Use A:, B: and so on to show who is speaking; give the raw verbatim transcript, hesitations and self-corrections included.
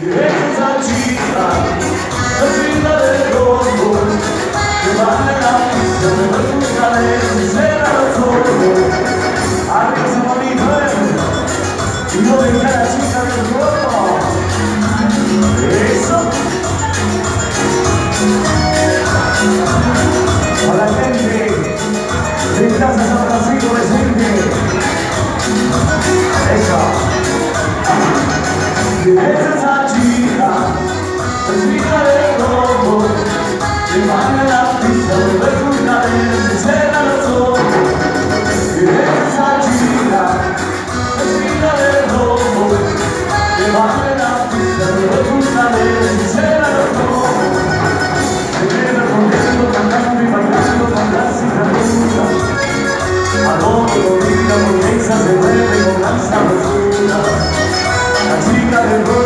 A: esa chica, la chica del rojo, que va en la pista, me va a buscar en cera los ojos. Arriba esa bonita, y no deja la chica del rojo. Eso. A la gente de Plaza San Francisco presente. Eso. Es esa chica, la chica del rojo, que baila en la pista, me ve sus cadenas, se cierra los ojos. Es esa chica, la chica del rojo, que baila en la pista, me ve sus cadenas, se cierra los ojos. Se queda contento, cantando y bailando con clásica música. A todo lo diga, porque esa se mueve con gran sabrosura. La chica del rojo